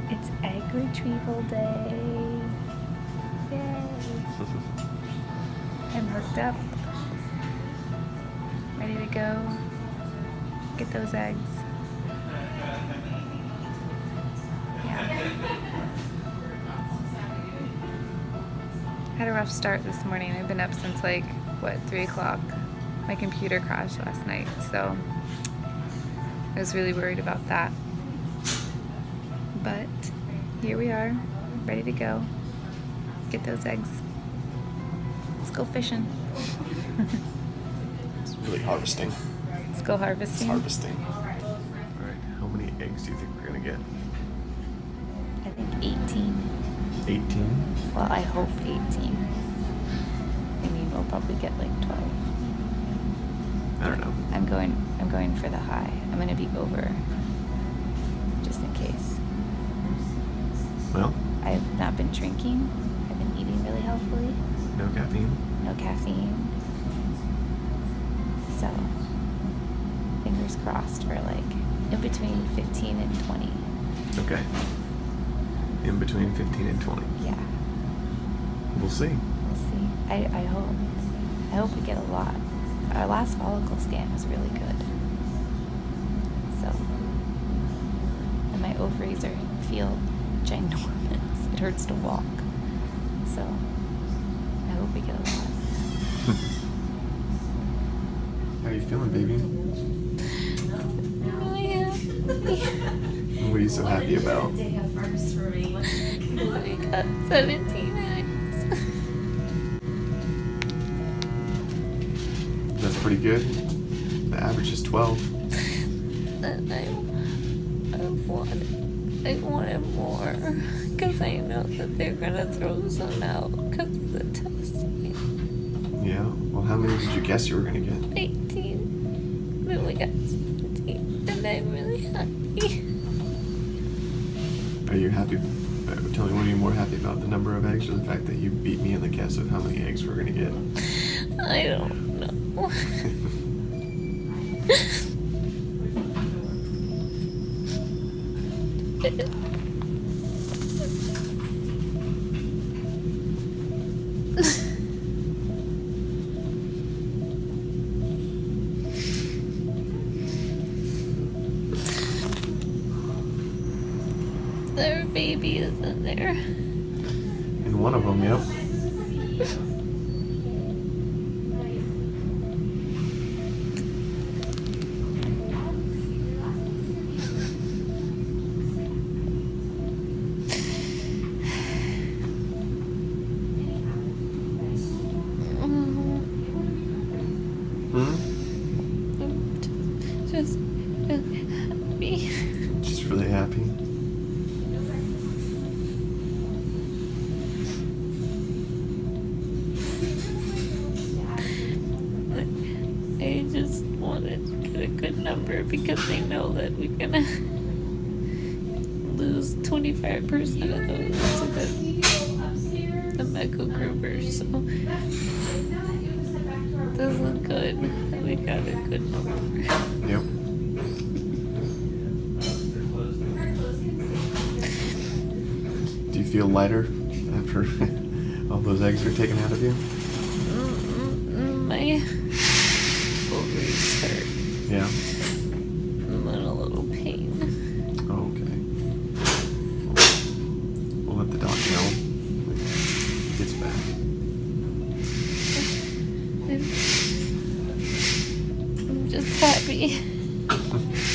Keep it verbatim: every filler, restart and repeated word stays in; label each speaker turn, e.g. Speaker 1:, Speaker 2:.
Speaker 1: It's egg retrieval day. Yay. I'm hooked up. Ready to go. Get those eggs. Yeah. Had a rough start this morning. I've been up since like, what, three o'clock. My computer crashed last night, so I was really worried about that. But here we are, ready to go. Get those eggs. Let's go fishing.
Speaker 2: It's really harvesting.
Speaker 1: Let's go harvesting.
Speaker 2: It's harvesting. Alright, how many eggs do you think we're gonna get?
Speaker 1: I think eighteen.
Speaker 2: eighteen?
Speaker 1: Well, I hope eighteen. I mean, we'll probably get like twelve.
Speaker 2: I don't know.
Speaker 1: I'm going, I'm going for the high. I'm gonna be over, just in case.
Speaker 2: Well,
Speaker 1: I've not been drinking. I've been eating really healthily.
Speaker 2: no caffeine.
Speaker 1: No caffeine. So, fingers crossed for like in between fifteen and twenty.
Speaker 2: Okay. In between fifteen and twenty.
Speaker 1: Yeah.
Speaker 2: We'll see.
Speaker 1: We'll see. I, I hope. I hope we get a lot. Our last follicle scan was really good. So, and my ovaries are feel ginormous. It hurts to walk. So, I hope we get a lot.
Speaker 2: How are you feeling, baby?
Speaker 1: I'm really happy.
Speaker 2: What are you so happy about?
Speaker 1: I got seventeen eggs.
Speaker 2: That's pretty good. The average is twelve.
Speaker 1: And I, I wanted, I wanted more, because I know that they're gonna throw some out because of the testing.
Speaker 2: Yeah? Well, how many did you guess you were gonna get?
Speaker 1: eighteen. Then we got seventeen, and I'm really happy.
Speaker 2: Are you happy? uh, Tell me, what are you more happy about? The number of eggs or the fact that you beat me in the guess of how many eggs we're gonna get?
Speaker 1: I don't know. There are babies in there.
Speaker 2: In one of them, yep. Hmm?
Speaker 1: I'm just really happy.
Speaker 2: Just really happy.
Speaker 1: I just wanted to get a good number because I know that we're gonna lose twenty-five percent of those to the, the Mecca groupers. So this is good that we got a good number.
Speaker 2: Yep. Do you feel lighter after all those eggs are taken out of you?
Speaker 1: Mm-mm, my ovaries hurt.
Speaker 2: Yeah.
Speaker 1: I'm in a little pain.
Speaker 2: Oh, okay. We'll let the doc know when he gets back.
Speaker 1: I'm, I'm just happy.